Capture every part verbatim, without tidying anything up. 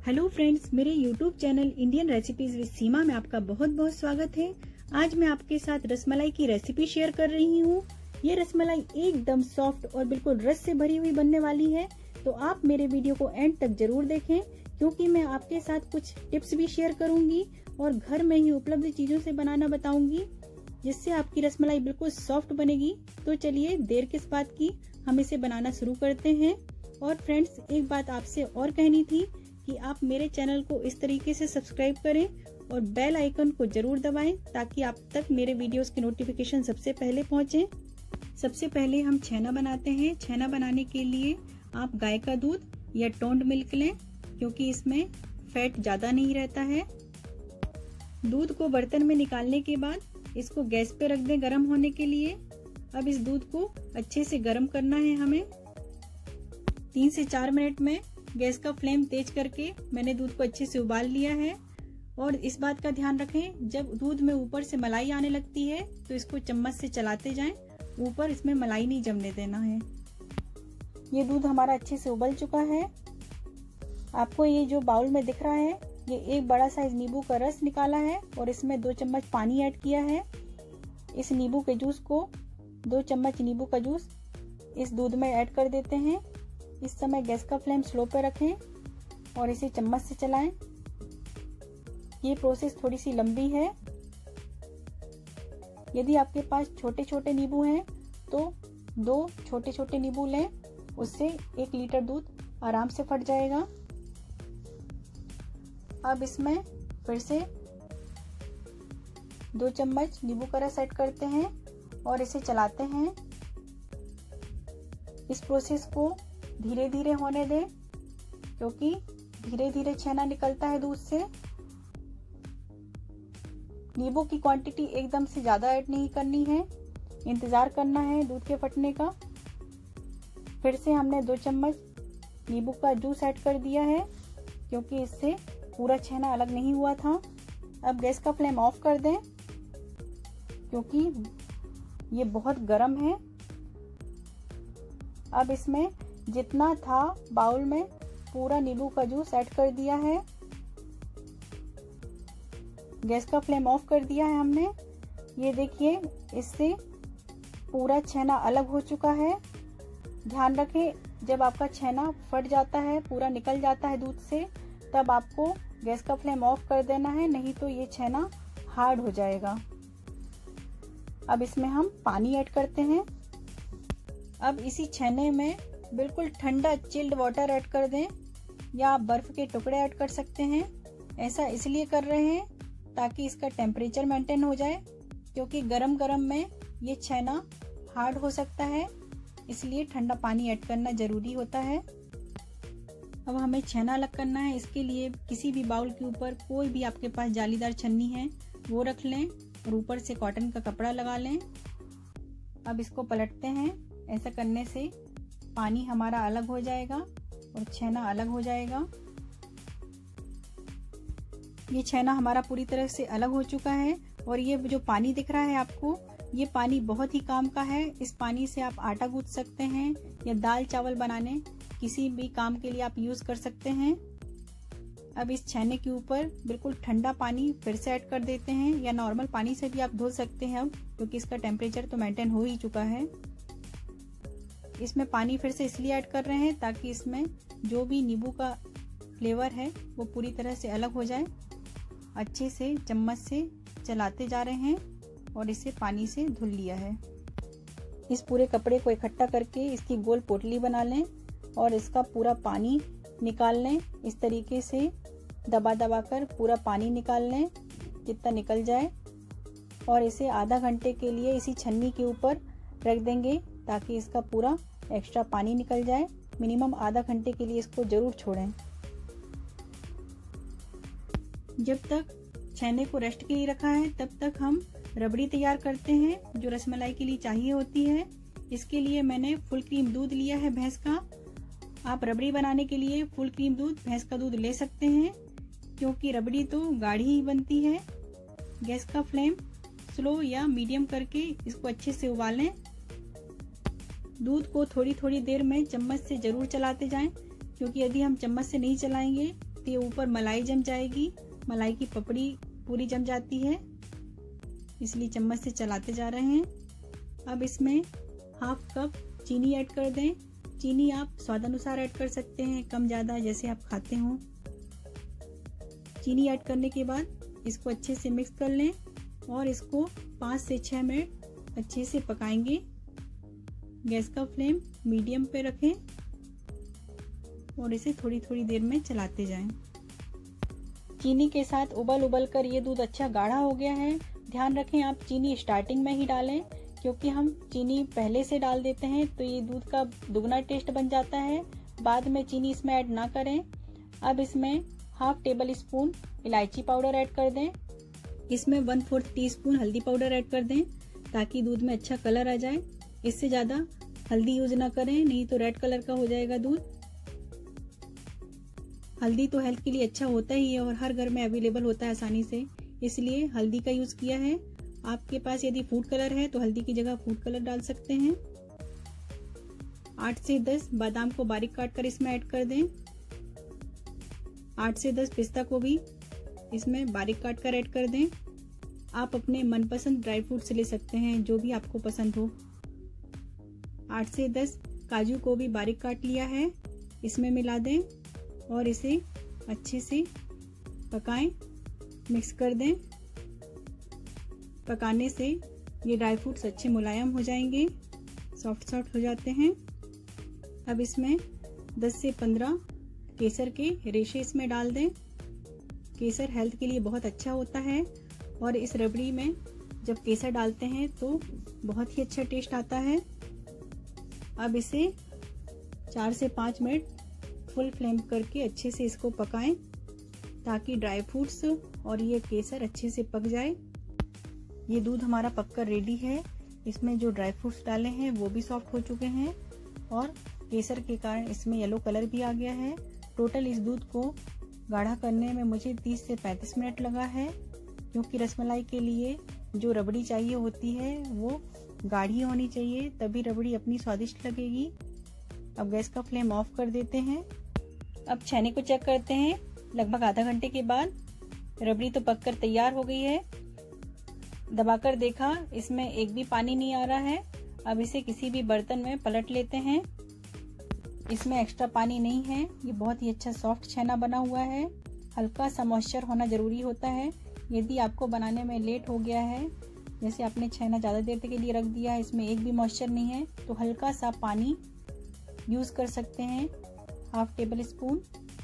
Hello friends, मेरे YouTube channel Indian recipes with Seema में आपका बहुत बहुत स्वागत है। आज मैं आपके साथ रसमलाई की रेसिपी शेयर कर रही हूँ। ये रसमलाई एकदम सॉफ्ट और बिल्कुल रस से भरी हुई बनने वाली है, तो आप मेरे वीडियो को एंड तक जरूर देखें, क्योंकि मैं आपके साथ कुछ टिप्स भी शेयर करूंगी और घर में ही उपलब्ध चीजों से बनाना बताऊंगी, जिससे आपकी रसमलाई बिल्कुल सॉफ्ट बनेगी। तो चलिए देर किस बात की, हम इसे बनाना शुरू करते हैं। और फ्रेंड्स, एक बात आपसे और कहनी थी कि आप मेरे चैनल को इस तरीके से सब्सक्राइब करें और बेल आइकन को जरूर दबाएं, ताकि आप तक मेरे वीडियोस की नोटिफिकेशन सबसे पहले पहुंचे। सबसे पहले हम छेना बनाते हैं। छेना बनाने के लिए आप गाय का दूध या टोंड मिल्क लें, क्योंकि इसमें फैट ज्यादा नहीं रहता है। दूध को बर्तन में निकालने के बाद इसको गैस पे रख दें गर्म होने के लिए। अब इस दूध को अच्छे से गर्म करना है हमें। तीन से चार मिनट में गैस का फ्लेम तेज करके मैंने दूध को अच्छे से उबाल लिया है। और इस बात का ध्यान रखें, जब दूध में ऊपर से मलाई आने लगती है तो इसको चम्मच से चलाते जाएं, ऊपर इसमें मलाई नहीं जमने देना है। ये दूध हमारा अच्छे से उबल चुका है। आपको ये जो बाउल में दिख रहा है, ये एक बड़ा साइज नींबू का रस निकाला है और इसमें दो चम्मच पानी ऐड किया है। इस नींबू के जूस को, दो चम्मच नींबू का जूस इस दूध में ऐड कर देते हैं। इस समय गैस का फ्लेम स्लो पे रखें और इसे चम्मच से चलाएं। ये प्रोसेस थोड़ी सी लंबी है। यदि आपके पास छोटे छोटे नींबू हैं तो दो छोटे छोटे नींबू लें, उससे एक लीटर दूध आराम से फट जाएगा। अब इसमें फिर से दो चम्मच नींबू का रस ऐड करते हैं और इसे चलाते हैं। इस प्रोसेस को धीरे धीरे होने दें, क्योंकि धीरे धीरे छेना निकलता है दूध से। नींबू की क्वांटिटी एकदम से ज्यादा ऐड नहीं करनी है, इंतजार करना है दूध के फटने का। फिर से हमने दो चम्मच नींबू का जूस ऐड कर दिया है, क्योंकि इससे पूरा छेना अलग नहीं हुआ था। अब गैस का फ्लेम ऑफ कर दें, क्योंकि ये बहुत गर्म है। अब इसमें जितना था बाउल में पूरा नींबू का जूस ऐड कर दिया है। गैस का फ्लेम ऑफ कर दिया है हमने। ये देखिए, इससे पूरा छेना अलग हो चुका है। ध्यान रखें, जब आपका छेना फट जाता है, पूरा निकल जाता है दूध से, तब आपको गैस का फ्लेम ऑफ कर देना है, नहीं तो ये छेना हार्ड हो जाएगा। अब इसमें हम पानी ऐड करते हैं। अब इसी छेने में बिल्कुल ठंडा चिल्ड वाटर ऐड कर दें, या आप बर्फ के टुकड़े ऐड कर सकते हैं। ऐसा इसलिए कर रहे हैं ताकि इसका टेम्परेचर मेंटेन हो जाए, क्योंकि गरम गरम में ये छेना हार्ड हो सकता है, इसलिए ठंडा पानी ऐड करना जरूरी होता है। अब हमें छेना अलग करना है। इसके लिए किसी भी बाउल के ऊपर कोई भी आपके पास जालीदार छन्नी है वो रख लें और ऊपर से कॉटन का कपड़ा लगा लें। अब इसको पलटते हैं। ऐसा करने से पानी हमारा अलग हो जाएगा और छेना अलग हो जाएगा। ये छेना हमारा पूरी तरह से अलग हो चुका है। और ये जो पानी दिख रहा है आपको, ये पानी बहुत ही काम का है। इस पानी से आप आटा गूंथ सकते हैं, या दाल चावल बनाने किसी भी काम के लिए आप यूज कर सकते हैं। अब इस छेने के ऊपर बिल्कुल ठंडा पानी फिर से ऐड कर देते हैं, या नॉर्मल पानी से भी आप धो सकते हैं, अब क्योंकि इसका टेम्परेचर तो मेंटेन हो ही चुका है। इसमें पानी फिर से इसलिए ऐड कर रहे हैं ताकि इसमें जो भी नींबू का फ्लेवर है वो पूरी तरह से अलग हो जाए। अच्छे से चम्मच से चलाते जा रहे हैं और इसे पानी से धुल लिया है। इस पूरे कपड़े को इकट्ठा करके इसकी गोल पोटली बना लें और इसका पूरा पानी निकाल लें। इस तरीके से दबा दबा कर पूरा पानी निकाल लें, जितना निकल जाए। और इसे आधा घंटे के लिए इसी छन्नी के ऊपर रख देंगे, ताकि इसका पूरा एक्स्ट्रा पानी निकल जाए। मिनिमम आधा घंटे के लिए इसको जरूर छोड़ें। जब तक छेने को रेस्ट के लिए रखा है, तब तक हम रबड़ी तैयार करते हैं, जो रसमलाई के लिए चाहिए होती है। इसके लिए मैंने फुल क्रीम दूध लिया है भैंस का। आप रबड़ी बनाने के लिए फुल क्रीम दूध, भैंस का दूध ले सकते हैं, क्योंकि रबड़ी तो गाढ़ी ही बनती है। गैस का फ्लेम स्लो या मीडियम करके इसको अच्छे से उबालें। दूध को थोड़ी थोड़ी देर में चम्मच से जरूर चलाते जाएं, क्योंकि यदि हम चम्मच से नहीं चलाएंगे तो ये ऊपर मलाई जम जाएगी, मलाई की पपड़ी पूरी जम जाती है, इसलिए चम्मच से चलाते जा रहे हैं। अब इसमें हाफ कप चीनी ऐड कर दें। चीनी आप स्वादानुसार ऐड कर सकते हैं, कम ज़्यादा जैसे आप खाते हो। चीनी ऐड करने के बाद इसको अच्छे से मिक्स कर लें और इसको पाँच से छः मिनट अच्छे से पकाएंगे। गैस का फ्लेम मीडियम पे रखें और इसे थोड़ी थोड़ी देर में चलाते जाएं। चीनी के साथ उबल उबल कर ये दूध अच्छा गाढ़ा हो गया है। ध्यान रखें आप चीनी स्टार्टिंग में ही डालें, क्योंकि हम चीनी पहले से डाल देते हैं तो ये दूध का दुगना टेस्ट बन जाता है। बाद में चीनी इसमें ऐड ना करें। अब इसमें हाफ टेबल स्पून इलायची पाउडर ऐड कर दें। इसमें वन फोर्थ टी स्पून हल्दी पाउडर ऐड कर दें ताकि दूध में अच्छा कलर आ जाए। इससे ज़्यादा हल्दी यूज ना करें, नहीं तो रेड कलर का हो जाएगा दूध। हल्दी तो हेल्थ के लिए अच्छा होता ही है और हर घर में अवेलेबल होता है आसानी से, इसलिए हल्दी का यूज किया है। आपके पास यदि फूड कलर है तो हल्दी की जगह फूड कलर डाल सकते हैं। आठ से दस बादाम को बारीक काट कर इसमें ऐड कर दें। आठ से दस पिस्ता को भी इसमें बारीक काट कर ऐड कर दें। आप अपने मनपसंद ड्राई फ्रूट्स ले सकते हैं, जो भी आपको पसंद हो। आठ से दस काजू को भी बारीक काट लिया है, इसमें मिला दें और इसे अच्छे से पकाएं, मिक्स कर दें। पकाने से ये ड्राई फ्रूट्स अच्छे मुलायम हो जाएंगे, सॉफ्ट सॉफ्ट हो जाते हैं। अब इसमें दस से पंद्रह केसर के रेशे इसमें डाल दें। केसर हेल्थ के लिए बहुत अच्छा होता है और इस रबड़ी में जब केसर डालते हैं तो बहुत ही अच्छा टेस्ट आता है। अब इसे चार से पाँच मिनट फुल फ्लेम करके अच्छे से इसको पकाएं ताकि ड्राई फ्रूट्स और ये केसर अच्छे से पक जाए। ये दूध हमारा पककर रेडी है। इसमें जो ड्राई फ्रूट्स डाले हैं वो भी सॉफ्ट हो चुके हैं और केसर के कारण इसमें येलो कलर भी आ गया है। टोटल इस दूध को गाढ़ा करने में मुझे तीस से पैंतीस मिनट लगा है, क्योंकि रसमलाई के लिए जो रबड़ी चाहिए होती है वो गाढ़ी होनी चाहिए, तभी रबड़ी अपनी स्वादिष्ट लगेगी। अब गैस का फ्लेम ऑफ कर देते हैं। अब छेने को चेक करते हैं। लगभग आधा घंटे के बाद रबड़ी तो पककर तैयार हो गई है। दबाकर देखा, इसमें एक भी पानी नहीं आ रहा है। अब इसे किसी भी बर्तन में पलट लेते हैं। इसमें एक्स्ट्रा पानी नहीं है। ये बहुत ही अच्छा सॉफ्ट छेना बना हुआ है। हल्का सा मॉइस्चर होना जरूरी होता है। यदि आपको बनाने में लेट हो गया है, जैसे आपने छेना ज़्यादा देर तक के लिए रख दिया है, इसमें एक भी मॉइस्चर नहीं है, तो हल्का सा पानी यूज़ कर सकते हैं, हाफ टेबल स्पून।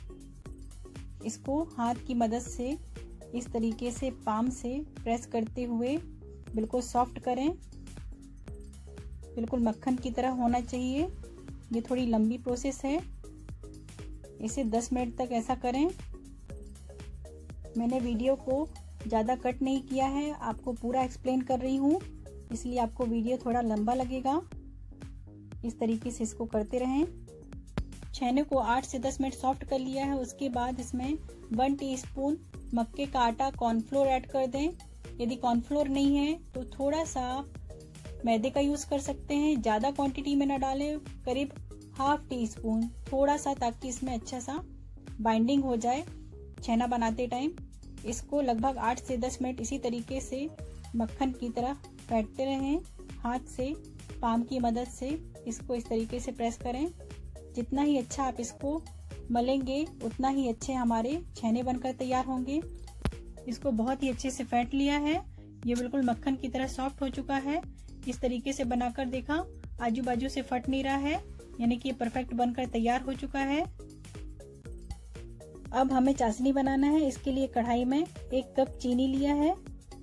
इसको हाथ की मदद से इस तरीके से पाम से प्रेस करते हुए बिल्कुल सॉफ्ट करें। बिल्कुल मक्खन की तरह होना चाहिए। ये थोड़ी लंबी प्रोसेस है, इसे दस मिनट तक ऐसा करें। मैंने वीडियो को ज़्यादा कट नहीं किया है, आपको पूरा एक्सप्लेन कर रही हूँ, इसलिए आपको वीडियो थोड़ा लंबा लगेगा। इस तरीके से इसको करते रहें। छेने को आठ से दस मिनट सॉफ्ट कर लिया है। उसके बाद इसमें वन टीस्पून मक्के का आटा कॉर्नफ्लोर ऐड कर दें। यदि कॉर्नफ्लोर नहीं है तो थोड़ा सा मैदे का यूज कर सकते हैं। ज्यादा क्वांटिटी में ना डालें, करीब हाफ टी स्पून, थोड़ा सा, ताकि इसमें अच्छा सा बाइंडिंग हो जाए छेना बनाते टाइम। इसको लगभग आठ से दस मिनट इसी तरीके से मक्खन की तरह फेंटते रहें। हाथ से पाम की मदद से इसको इस तरीके से प्रेस करें। जितना ही अच्छा आप इसको मलेंगे उतना ही अच्छे हमारे छेने बनकर तैयार होंगे। इसको बहुत ही अच्छे से फेंट लिया है। ये बिल्कुल मक्खन की तरह सॉफ्ट हो चुका है। इस तरीके से बनाकर देखा, आजू बाजू से फट नहीं रहा है, यानी कि ये परफेक्ट बनकर तैयार हो चुका है। अब हमें चाशनी बनाना है। इसके लिए कढ़ाई में एक कप चीनी लिया है।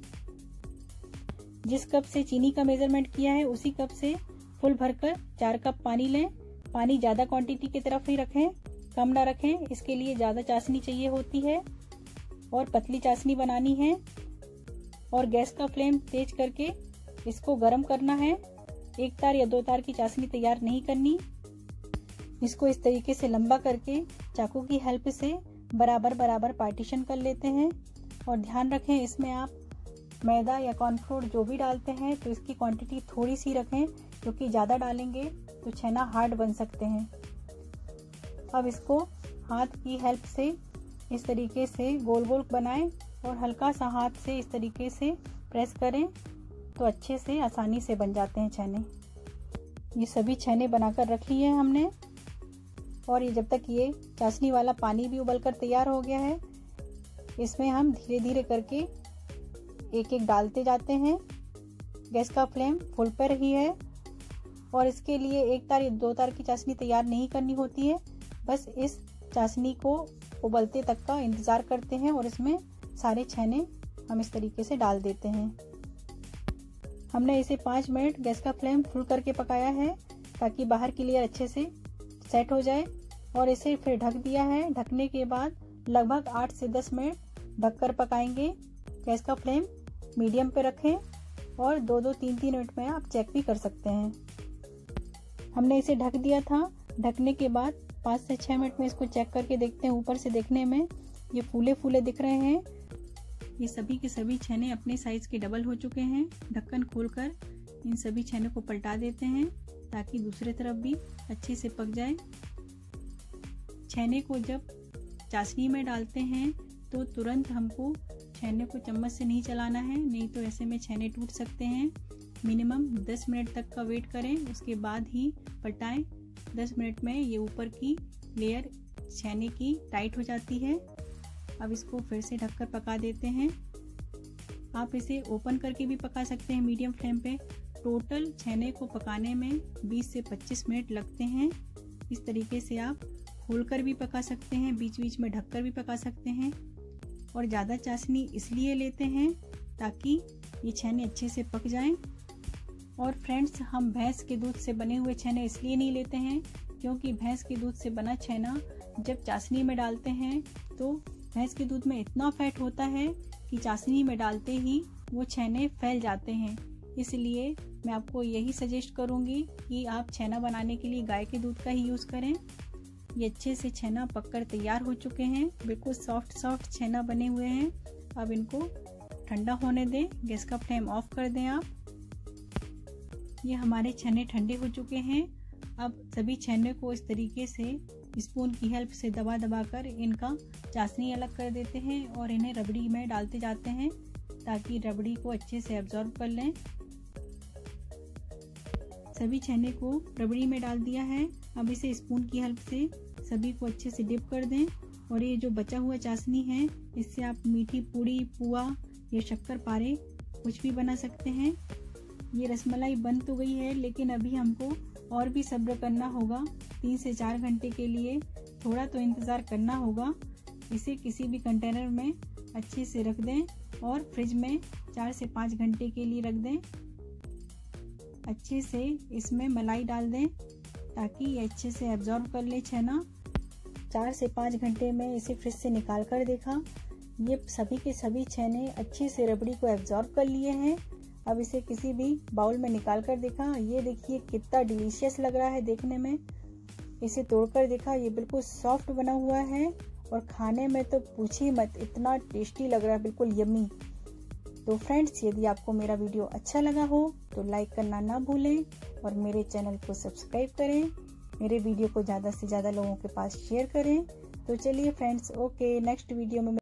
जिस कप से चीनी का मेजरमेंट किया है उसी कप से फुल भरकर चार कप पानी लें। पानी ज्यादा क्वांटिटी की तरफ ही रखें, कम ना रखें, इसके लिए ज्यादा चाशनी चाहिए होती है और पतली चाशनी बनानी है। और गैस का फ्लेम तेज करके इसको गर्म करना है। एक तार या दो तार की चाशनी तैयार नहीं करनी। इसको इस तरीके से लंबा करके चाकू की हेल्प से बराबर बराबर पार्टीशन कर लेते हैं। और ध्यान रखें, इसमें आप मैदा या कॉर्नफ्लोर जो भी डालते हैं तो इसकी क्वांटिटी थोड़ी सी रखें, क्योंकि ज़्यादा डालेंगे तो छेना हार्ड बन सकते हैं। अब इसको हाथ की हेल्प से इस तरीके से गोल गोल बनाएं और हल्का सा हाथ से इस तरीके से प्रेस करें तो अच्छे से आसानी से बन जाते हैं छेने। ये सभी छेने बनाकर रख लिए हैं हमने। और ये जब तक ये चाशनी वाला पानी भी उबलकर तैयार हो गया है, इसमें हम धीरे धीरे करके एक एक डालते जाते हैं। गैस का फ्लेम फुल पर ही है और इसके लिए एक तार या दो तार की चाशनी तैयार नहीं करनी होती है। बस इस चाशनी को उबलते तक का इंतज़ार करते हैं और इसमें सारे छेने हम इस तरीके से डाल देते हैं। हमने इसे पाँच मिनट गैस का फ्लेम फुल करके पकाया है ताकि बाहर की लेयर अच्छे से सेट हो जाए और इसे फिर ढक दिया है। ढकने के बाद लगभग आठ से दस मिनट ढककर पकाएंगे। गैस का फ्लेम मीडियम पे रखें और दो दो तीन तीन मिनट में आप चेक भी कर सकते हैं। हमने इसे ढक दिया था। ढकने के बाद पाँच से छः मिनट में इसको चेक करके देखते हैं। ऊपर से देखने में ये फूले फूले दिख रहे हैं। ये सभी के सभी छेने अपने साइज के डबल हो चुके हैं। ढक्कन खोलकर इन सभी छेने को पलटा देते हैं ताकि दूसरी तरफ भी अच्छे से पक जाए। छेने को जब चाशनी में डालते हैं तो तुरंत हमको छेने को चम्मच से नहीं चलाना है, नहीं तो ऐसे में छेने टूट सकते हैं। मिनिमम दस मिनट तक का वेट करें, उसके बाद ही पलटाएं। दस मिनट में ये ऊपर की लेयर छेने की टाइट हो जाती है। अब इसको फिर से ढककर पका देते हैं। आप इसे ओपन करके भी पका सकते हैं मीडियम फ्लेम पे। टोटल छेने को पकाने में बीस से पच्चीस मिनट लगते हैं। इस तरीके से आप खोलकर भी पका सकते हैं, बीच बीच में ढककर भी पका सकते हैं। और ज़्यादा चाशनी इसलिए लेते हैं ताकि ये छेने अच्छे से पक जाएं। और फ्रेंड्स, हम भैंस के दूध से बने हुए छेने इसलिए नहीं लेते हैं क्योंकि भैंस के दूध से बना छेना जब चाशनी में डालते हैं तो भैंस के दूध में इतना फैट होता है कि चाशनी में डालते ही वो छेने फैल जाते हैं। इसलिए मैं आपको यही सजेस्ट करूँगी कि आप छेना बनाने के लिए गाय के दूध का ही यूज़ करें। ये अच्छे से छेना पककर तैयार हो चुके हैं। बिल्कुल सॉफ्ट सॉफ्ट छेना बने हुए हैं। अब इनको ठंडा होने दें। गैस का फ्लेम ऑफ कर दें आप। ये हमारे छेने ठंडे हो चुके हैं। अब सभी छेने को इस तरीके से स्पून की हेल्प से दबा दबा कर इनका चाशनी अलग कर देते हैं और इन्हें रबड़ी में डालते जाते हैं ताकि रबड़ी को अच्छे से एब्जॉर्ब कर लें। सभी छेने को रबड़ी में डाल दिया है। अब इसे स्पून की हेल्प से सभी को अच्छे से डिप कर दें और ये जो बचा हुआ चाशनी है इससे आप मीठी पूड़ी, पुआ या शक्कर पारे कुछ भी बना सकते हैं। ये रसमलाई बन तो गई है लेकिन अभी हमको और भी सब्र करना होगा। तीन से चार घंटे के लिए थोड़ा तो इंतज़ार करना होगा। इसे किसी भी कंटेनर में अच्छे से रख दें और फ्रिज में चार से पाँच घंटे के लिए रख दें। अच्छे से इसमें मलाई डाल दें ताकि ये अच्छे से एब्जॉर्ब कर ले छेना। चार से पाँच घंटे में इसे फ्रिज से निकाल कर देखा, ये सभी के सभी छेने अच्छे से रबड़ी को एब्जॉर्ब कर लिए हैं। अब इसे किसी भी बाउल में निकाल कर देखा, ये देखिए कितना डिलीशियस लग रहा है देखने में। इसे तोड़कर देखा, ये बिल्कुल सॉफ्ट बना हुआ है और खाने में तो पूछिए मत, इतना टेस्टी लग रहा है, बिल्कुल यम्मी। तो फ्रेंड्स, यदि आपको मेरा वीडियो अच्छा लगा हो तो लाइक करना ना भूलें और मेरे चैनल को सब्सक्राइब करें। मेरे वीडियो को ज़्यादा से ज़्यादा लोगों के पास शेयर करें। तो चलिए फ्रेंड्स, ओके, नेक्स्ट वीडियो में